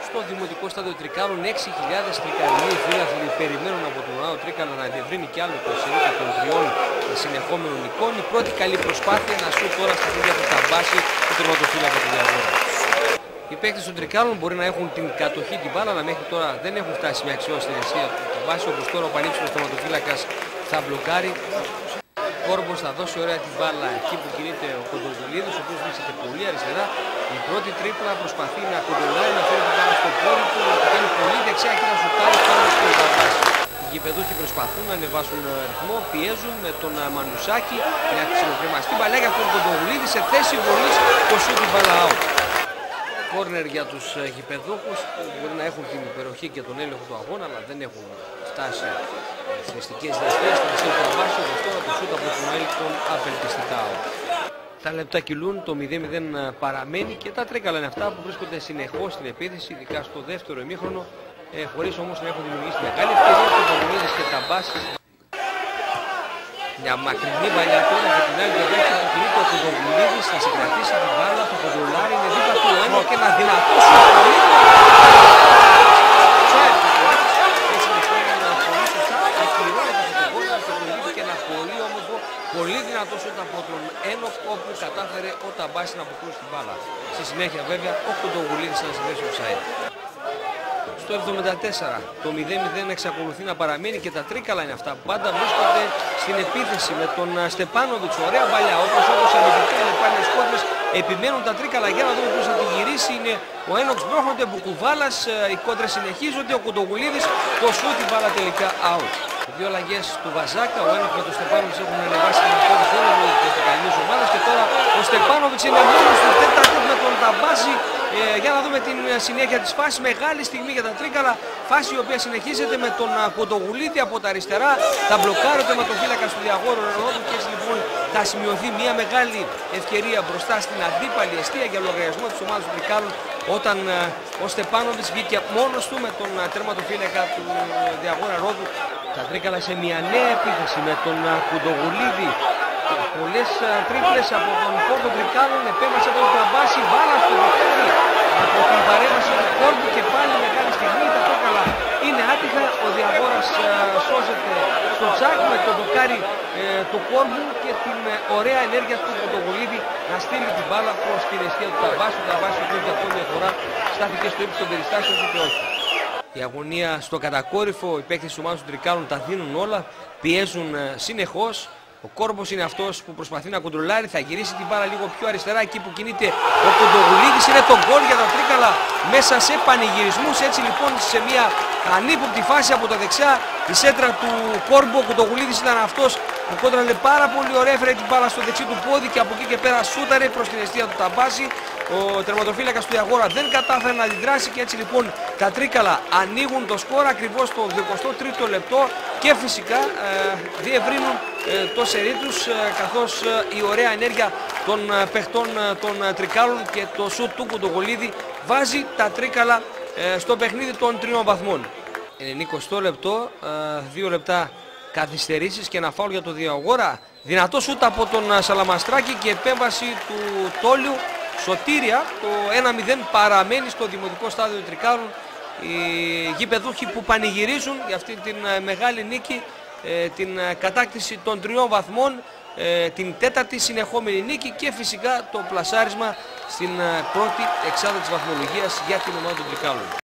στο δημοτικό στάδιο Τρικάλων. 6.000 τρικαλινοί φίλαθλοι περιμένουν από τον Ναό Τρίκαλα να διευρύνει κι άλλο το σερί των 3 συνεχόμενων εικόνων. Η πρώτη καλή προσπάθεια να σου τώρα στα χέρια του Ταμπάση του τερματοφύλακα του Διαγόρα. Οι παίκτες των Τρικάλων μπορεί να έχουν την κατοχή την μπάλα, αλλά μέχρι τώρα δεν έχουν φτάσει μια αξιώση στην αιστεία του Ταμπάση, όπως τώρα ο πανύψηλος τερματοφύλακας θα μπλοκάρει. Κόρμπος θα δώσει ωραία την μπάλα εκεί που κινείται ο Κοντογουλίδης, ο οποίος βρίσκεται πολύ αριστερά. Η πρώτη τρίπλα προσπαθεί να κοντολάει, να φέρει την μπάλα στο πόδι του, να κάνει πολύ δεξιά και να σουτάρει πάνω στον Ταμπάση. Οι γηπεδούχοι προσπαθούν να ανεβάσουν ρυθμό, πιέζουν με τον Μανουσάκη για να ξυλοκρεμαστεί μπαλιά για τον Κοντογουλίδη σε θέση βολής, το σουτ την μπάλα out. Κόρνερ για τους γηπεδούχους που μπορεί να έχουν την υπεροχή και τον έλεγχο του αγώνα, αλλά δεν έχουν φτάσει θεστικές διαστάσεις. Θα ασύλει το Ταμπάση, όπως τώρα το σούτ από τον Έλτον απελπιστικά. Τα λεπτά κυλούν, το 0-0 παραμένει και τα Τρίκαλα είναι αυτά που βρίσκονται συνεχώς στην επίθεση, ειδικά στο δεύτερο ημίχρονο, χωρίς όμως να έχουν δημιουργήσει μεγάλη ευκαιρία του Κοντογουλίδης και Ταμπάση. Μια μακρινή παλιά τώρα για την άλλη πλευρά που κινείται ο Κοντογουλίδης, θα συγκρατήσει την μπάλα, θα κοντολάρει, είναι δίπλα του ένα και ένα δυνατό σουτ. Πολύ δυνατό σουτ από τον Ένοκ, όπου κατάφερε ο Ταμπάση να αποκλείσει την μπάλα. Στη συνέχεια βέβαια ο Κοντογουλίδης να συνδέσει ο offside. Στο 74 το 0-0 εξακολουθεί να παραμείνει και τα Τρίκαλα είναι αυτά που πάντα βρίσκονται στην επίθεση με τον Στεπάνοβιτς. Ωραία παλιά, όπως αμυντικά είναι πάλι σκότρες. Επιμένουν τα Τρίκαλα για να δούμε ποιος θα την γυρίσει. Είναι ο Ένοξ, μπρόχνονται, Μπουκουβάλας, οι κόντρες συνεχίζονται. Ο Κοντογουλίδης, το σουτ, η μπάλα τελικά out. Δύο αλλαγές του Βαζάκα, ο Ένοκ με τον Στεπάνοβιτς έχουν ανεβάσει την απόδοση όλων της Τρικαλινής ομάδας και τώρα ο Στεπάνοβιτς είναι μόνος του τέταρτο με τον Ταμπάση. Για να δούμε την συνέχεια της φάσης. Μεγάλη στιγμή για τα Τρίκαλα. Φάση η οποία συνεχίζεται με τον Κοντογουλίδη από τα αριστερά. Θα μπλοκάρει ο τερματοφύλακας του Διαγόρου Ροδόπουλου και έτσι λοιπόν θα σημειωθεί μια μεγάλη ευκαιρία μπροστά στην αντίπαλη εστία για λογαριασμό της ομάδας του Τρικάλων, όταν ο Στεπάνοβιτς βγήκε μόνος του με τον τερματοφύλακα του Διαγόρα Ρόδου. Τα Τρίκαλα σε μια νέα επίθεση με τον Κοντογουλίδη. Πολλές τρίπλες από τον Πόρτο Τρικάλων, επέμβασε από τον Ταμπάση, μπάλα στο δοκάρι από την παρέμβαση του Κόρμπου και πάλι μεγάλη στιγμή. Τα Τρίκαλα είναι άτυχα, ο Διαγόρας σώζεται στο τσάκ με το δοκάρι του Κόρμπου και την ωραία ενέργεια του Κοντογουλίδη να στείλει την μπάλα προς την αιστεία του Ταμπάση. Ο Ταμπάση που για ακόμη μια φορά στάθηκε στο ύψος των περιστάσεων και όχι. Η αγωνία στο κατακόρυφο, οι παίκτες της ομάδας των Τρικάλων τα δίνουν όλα, πιέζουν συνεχώς. Ο Κόρμπος είναι αυτός που προσπαθεί να κοντρολάρει, θα γυρίσει την μπάλα λίγο πιο αριστερά εκεί που κινείται ο Κοντογουλίδης. Είναι το γκολ για τα Τρίκαλα μέσα σε πανηγυρισμούς. Έτσι λοιπόν σε μια ανύποπτη φάση από τα δεξιά η σέντρα του Κόρμπο, ο Κοντογουλίδης ήταν αυτός που κόντραλε πάρα πολύ ωραία, έφερε την μπάλα στο δεξί του πόδι και από εκεί και πέρα σούταρε προς την αιστεία του Ταμπάση. Ο τερματοφύλακας του Διαγόρα δεν κατάφερε να αντιδράσει και έτσι λοιπόν τα Τρίκαλα ανοίγουν το σκορ ακριβώς στο 23ο λεπτό και φυσικά διευρύνουν το σερί τους, καθώς η ωραία ενέργεια των παιχτών των Τρικάλων και το σουτ του Κοντογουλίδη βάζει τα Τρίκαλα στο παιχνίδι των 3 βαθμών. 90 λεπτό, 2 λεπτά καθυστερήσεις και ένα φάουλ για το Διαγόρα. Δυνατό σουτ από τον Σαλαμαστράκη και επέμβαση του Τόλιου. Σωτήρια, το 1-0 παραμένει στο δημοτικό στάδιο Τρικάλων. Οι γηπεδούχοι που πανηγυρίζουν για αυτή την μεγάλη νίκη, την κατάκτηση των 3 βαθμών, την 4η συνεχόμενη νίκη και φυσικά το πλασάρισμα στην πρώτη εξάδα της βαθμολογίας για την ομάδα των Τρικάλων.